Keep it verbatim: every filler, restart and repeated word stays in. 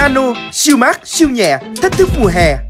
Nano, siêu mát, siêu nhẹ, thách thức mùa hè.